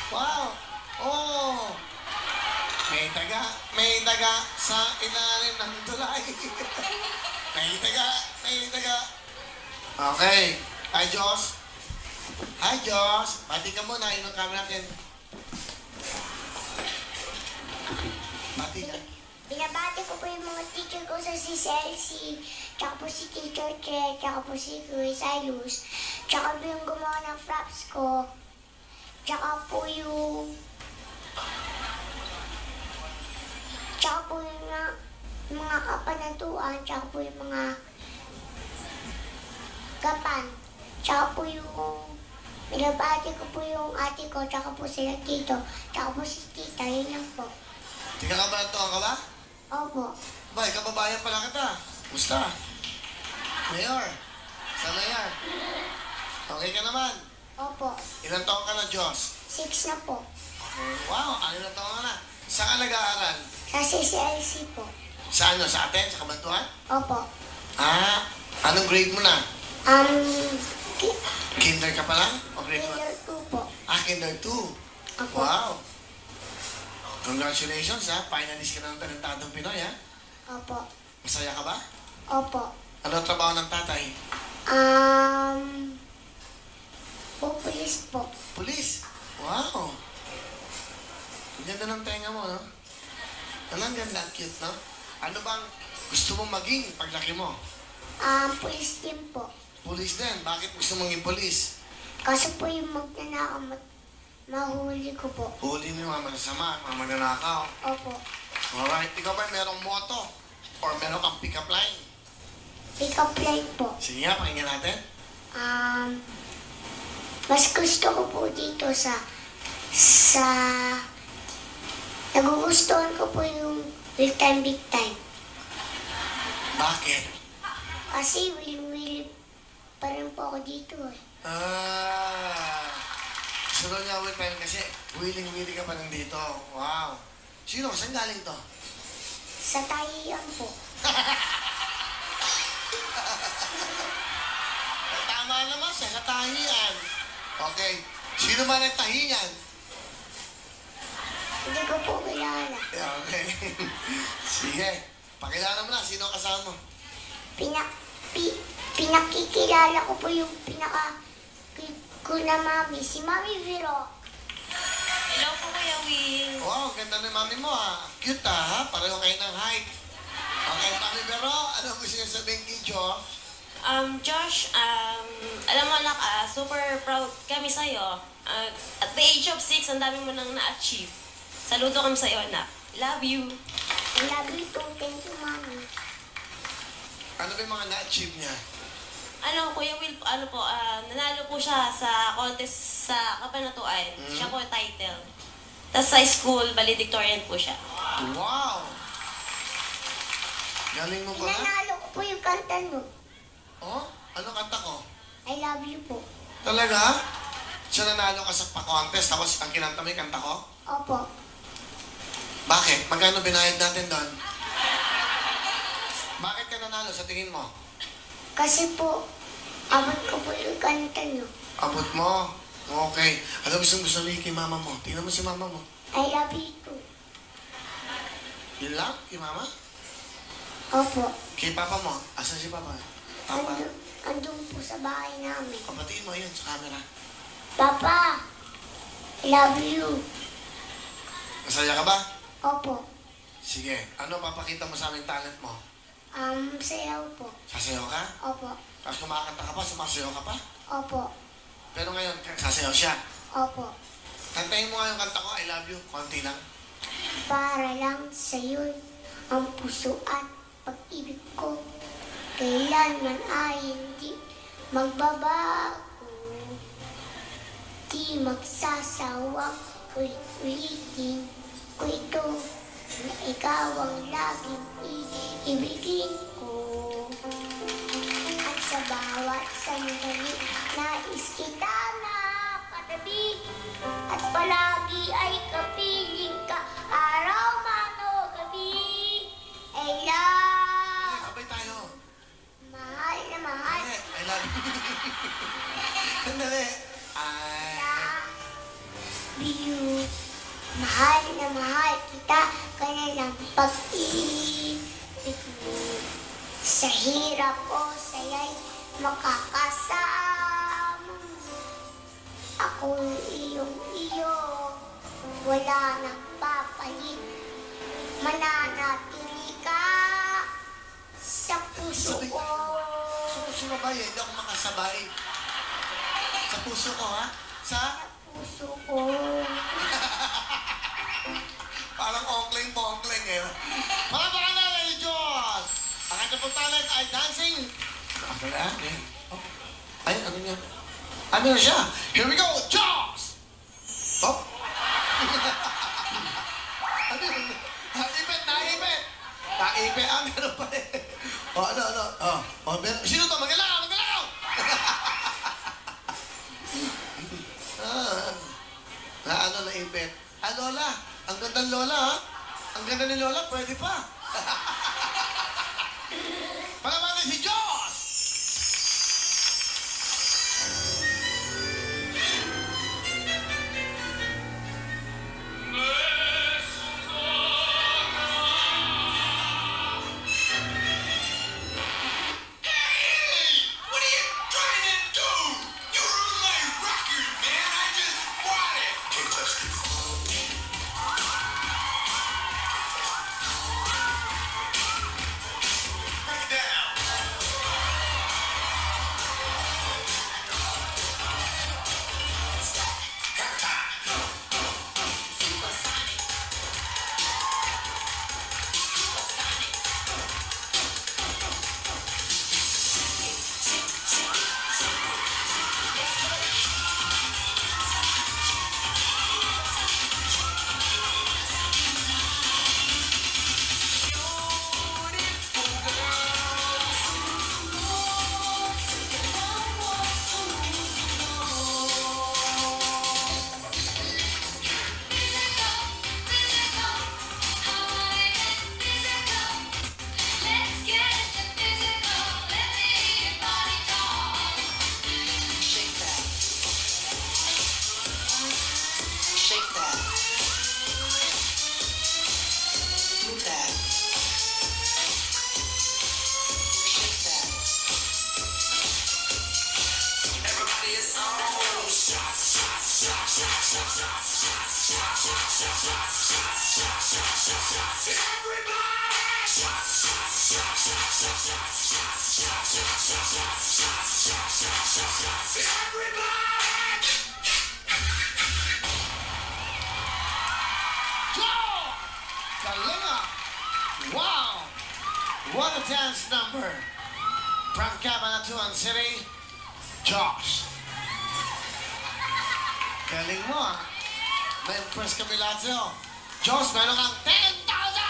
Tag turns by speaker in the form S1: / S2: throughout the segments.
S1: Wow! Oh! May daga sa ilalim ng tulay. May daga. Okay. Hi, Josh. Hi, Josh. Bati ka muna. Yun ang camera natin. Bati ka.
S2: Binabati ko po yung mga teacher ko sa CCLC, tsaka po si Teacher Che, tsaka po si Kuya Silas, tsaka po yung gumawa ng fraps ko, tsaka po yung mga kapanatuan, tsaka po yung mga gapan, tsaka po yung binabati ko po yung ate ko, tsaka po sila tito, tsaka po si tita, yun lang po.
S1: Tika ka ba? Tuwang ka ba?
S2: Opo.
S1: Bay, kababayan pala kita. Musta? Mayor. Sana yan. Okay ka naman?
S2: Opo.
S1: Ilang taon ka na, Diyos?
S2: 6 na po.
S1: Okay. Wow, ano na taon ka na? Saan ka nag-aaral?
S2: Sa CCLC po.
S1: Sa ano? Sa atin? Sa Kabantuan?
S2: Opo.
S1: Ah, anong grade mo na?
S2: Ki-
S1: Kinder ka pa lang? O grade 1?
S2: Kinder 2 po.
S1: Ah, Kinder 2.
S2: Opo.
S1: Wow. Congratulations, ha? Finalist ka ng Talentadong Pinoy, ha?
S2: Opo.
S1: Masaya ka ba?
S2: Opo.
S1: Ano ang trabaho ng tatay?
S2: Pupulis po.
S1: Police. Wow. Ang ganda ng tenga mo, no? Ang ganda, cute, no? Ano bang gusto mong maging paglaki mo?
S2: Pulis din po.
S1: Police din. Bakit gusto mong maging police?
S2: Kasi po yung magnanakaw, mahuli ko po.
S1: Huli mo yung mga masasama, mga magnanakaw.
S2: Opo.
S1: Alright. Ikaw ba merong motto? Or meron kang pick-up line?
S2: Pick up line po.
S1: Sige nga, pakinggan natin.
S2: Mas gusto ko po dito sa nagugustuhan ko po yung Will Time Big Time.
S1: Bakit?
S2: Kasi will pa rin po ako dito eh.
S1: Sunod nga with time kasi willing-willing ka pa rin dito. Wow. Sino? Saan galing to?
S2: Sa tahiyan po.
S1: Tama naman siya, sa tahiyan. Okay. Sino man ang tahiyan?
S2: Hindi ko po kilala.
S1: Yeah, okay. Sige. Pakilala mo na. Sino ang kasama mo?
S2: Pinakikilala ko po yung ko na mami, si Mami Vero.
S3: Hello po, Kuya Will.
S1: Wow, ganda ng mami mo ha. Cute ha. Pareho kayo ng height. Okay, Mami Vero, ano gusto niyo sabihin kay Jo?
S3: Josh, alam mo anak, super proud kami sa'yo. At the age of 6, ang dami mo nang na-achieve. Saludo kami sa'yo, anak. Love you.
S2: I love you too. Thank you, Mami.
S1: Ano ba yung mga na-achieve niya?
S3: Kuya Will, nanalo po siya sa contest sa Kapanatuan. Siya po yung title. Tapos sa school, valedictorian po siya.
S1: Wow! Galing mo ba?
S2: Nanalo ko po yung kanta mo.
S1: Oh? Ano kanta ko?
S2: I love you po.
S1: Talaga? Siya nanalo ka sa pa-contest tapos ang kinanta mo yung kanta ko?
S2: Opo.
S1: Bakit? Magkano binayad natin doon? Bakit ka nanalo sa tingin mo?
S2: Kasi po, abot ko po yung kanta nyo.
S1: Abot mo? Okay. Alam mo gusto mo kay mama mo. Tingnan mo si mama mo.
S2: I love you too.
S1: Yun lang? Kay mama?
S2: Opo.
S1: Kay papa mo? Asan si papa? Papa?
S2: Andun po sa bahay namin.
S1: Papatiin mo yun sa camera.
S2: Papa, I love you.
S1: Masaya ka ba?
S2: Opo.
S1: Sige. Ano papakita mo sa aming talent mo?
S2: Sayaw po.
S1: Sasayaw ka?
S2: Opo.
S1: Tapos kumakanta ka pa, sumasayaw ka pa?
S2: Opo.
S1: Pero ngayon, sasayaw siya.
S2: Opo.
S1: Kantahin mo nga yung kanta ko, I love you. Konti lang.
S2: Para lang sa'yo ang puso at pag-ibig ko. Kailanman ay hindi magbabago. Di magsasawang ulit-ulitin ko ito. Na ikaw ang laging iibigin ko. At sa bawat sandali, nais kita na katabi. At palagi ay kapiling ka, araw man o gabi. I love,
S1: Sabay tayo.
S2: mahal na mahal.
S1: I love you. Sandali. I
S2: you. Mahal na mahal kita. Kaya lang pag-ibig mo. Sa hirap o saya'y makakasama mo. Ako iyong iyo. Wala nang papalit. Mananatili ka sa puso ko.
S1: Sumabay eh, hindi ako makasabay. Sa puso ko, ha? Sa?
S2: Puso ko.
S1: Parang ongkling-bongkling eh. Palapaka na, Lady John! Ang kanyang pong talent ay dancing. Ako na, eh. Oh. Ay, ano niya? Ano na siya? Here we go, Jaws! Oh! Ano yun? Naipit! Naipit! Ang gano'n pa eh. Oh, ano? Oh, sino to? Magalaw! Ano, naipit? Ah, Lola! Ang ganda ng Lola, ha? Ang ganda ni Lola, pwede pa. Palaman si Diyos! Wow! What a dance number! From Cabanatuan City, Josh. Galing mo, ah. Na-impress kami lahat sa'yo. Josh, meron kang 10,000!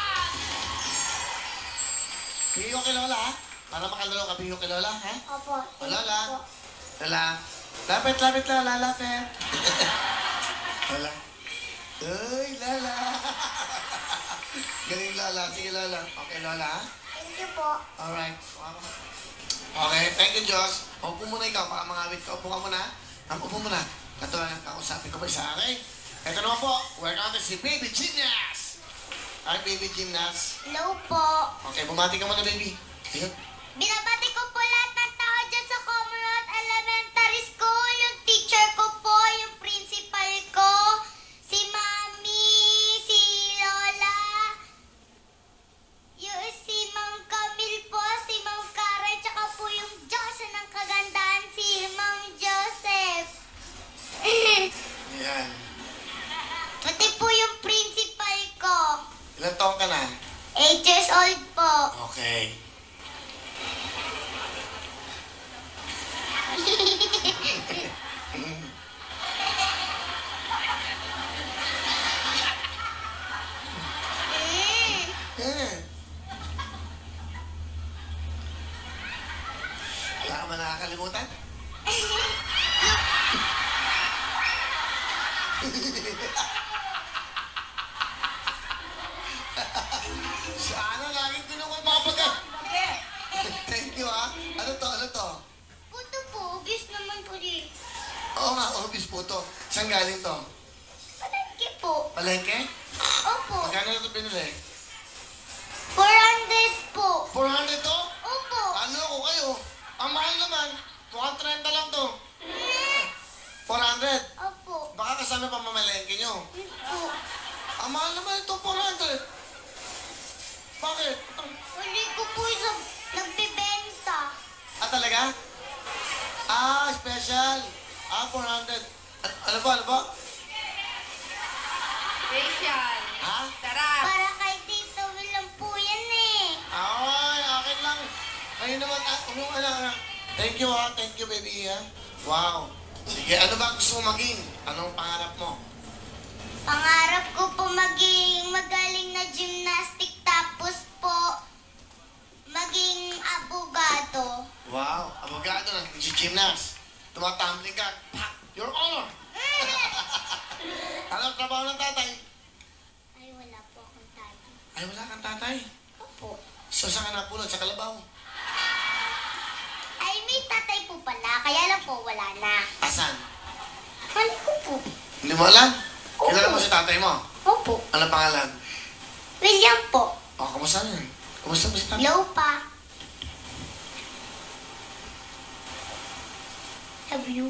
S1: Bigyan ko kay Lola, ha? Para makalaro ka, bigyan ko kay Lola, ha?
S2: Opo.
S1: O, Lola. Lola. Lapit, Lola. Lapit. Lola. Uy, Lola. Galing, Lola. Sige, Lola. Okay, Lola, ha?
S2: Thank you po.
S1: Alright. Okay, thank you, Josh. Upo muna ikaw, baka mangawit ka. Upo ka muna. Upo muna. Katulang kausapin ko ba sa akin? Ito naman po, welcome to si Baby Gymnast. Hi, Baby Gymnast.
S2: Hello po.
S1: Okay, bumati ka muna, baby. Ayun.
S2: Binabati ko po lahat ng tao dyan sa Commonwealth Elementary School. Yung teacher ko po, yung principal ko, si Mami, si Lola, yung si Mang Camille po, si Mang Karen, tsaka po yung Diyos ng kagandahan, si Mang Joseph.
S1: Ayan.
S2: Pati po yung principal ko.
S1: Ilan taon ka na?
S2: 8 years old po.
S1: Okay. Wala ka ba nakakalimutan? Sana laging pinumapapagay. Thank you, ha? Ano to?
S2: Puto po, obvious naman po din.
S1: Oo nga, obvious po to. Saan galing to? Palengke?
S2: Opo.
S1: Magkano ito binili?
S2: 400 po.
S1: 400 to?
S2: Opo.
S1: Ano ko kayo? Ang mahal naman. Mukhang 30 lang to. 400.
S2: Opo.
S1: Baka kasama pa mamalengke nyo.
S2: Opo.
S1: Ang mahal naman ito, 400. Bakit?
S2: Huli ko po sa nagbibenta.
S1: Ah, talaga? Ah, special. Ah, 400. Ano ba?
S4: Facial.
S1: Ha?
S4: Sarap.
S2: Para kay Tito Will lang po yan eh.
S1: Ay, akin lang. Ayun naman, Thank you ha, thank you baby ha. Wow. Sige, ano ba gusto mo maging? Anong pangarap mo?
S2: Pangarap ko po maging magaling na gymnastic tapos po maging abogado.
S1: Wow, abogado na, gymnast. Tumatumbling ka, pak, your honor. Anong trabaho ng tatay?
S2: Ay, wala po akong tati.
S1: Ay, wala kang tatay.
S2: Opo.
S1: So, saan ka napulot? Sa kalabaw?
S2: Ay, may tatay po pala, kaya lang po wala na.
S1: Asan?
S2: Mali ko po.
S1: Hindi mo alam? Kilala mo si tatay mo?
S2: Opo.
S1: Ano pangalan?
S2: William po.
S1: Oh, kamusta yun? Kamusta mo si tatay?
S2: Hello pa. Love you.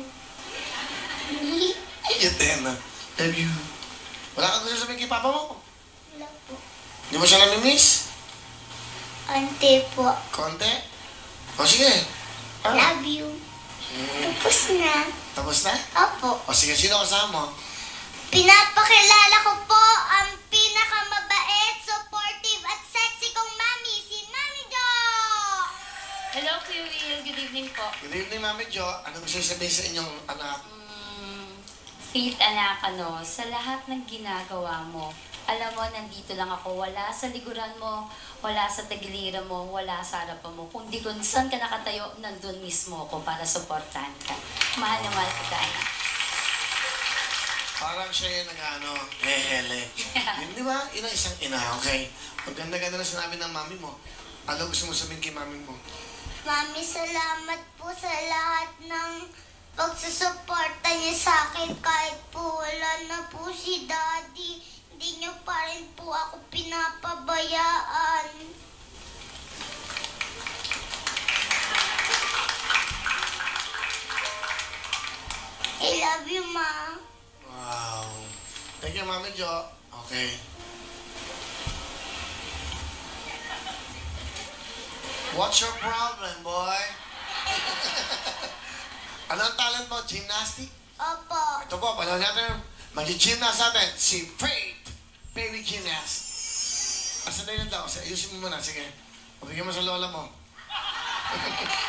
S1: Yatena. Love you. Wala kang gusto sabihin kay papa mo?
S2: Wala po.
S1: Hindi mo siya namimiss?
S2: Ante po.
S1: Konti? O sige.
S2: Love you. Tapos na.
S1: Tapos na?
S2: Opo.
S1: O sige, sino kasama mo?
S2: Pinapakilala ko po ang pinakamabait, supportive at sexy kong mami, si Mami Jo!
S4: Hello, Kuya Will. Good evening po.
S1: Good evening, Mami Jo. Ano gusto sabihin sa inyong anak?
S4: Faith, anak, sa lahat ng ginagawa mo, alam mo, nandito lang ako. Wala sa likuran mo, wala sa tagiliran mo, wala sa harapan mo. Kundi kung saan ka nakatayo, nandun mismo ako para supportahan ka. Mahal na mahal kita, anak.
S1: Parang siya yung hele. Yun, di ba? Ina isang ina, okay? Ang ganda-ganda na sinabi ng mami mo. Ano gusto mo sabihin kay mami mo?
S2: Mami, salamat po sa lahat ng pagsusuporta niya sa akin kahit po wala na po si Daddy. Hindi niyo pa rin po ako pinapabayaan. I love you, Ma.
S1: Wow. Thank you, Mami Jo. Okay. What's your problem, boy? Ano ang talent mo? Gymnastic?
S2: Opo.
S1: Ito po, pala natin. Mag-gymnast natin. Si Faith. Baby gymnast. Asa tayo na daw? Ayusin mo muna. Sige. Pabigyan mo sa lola mo.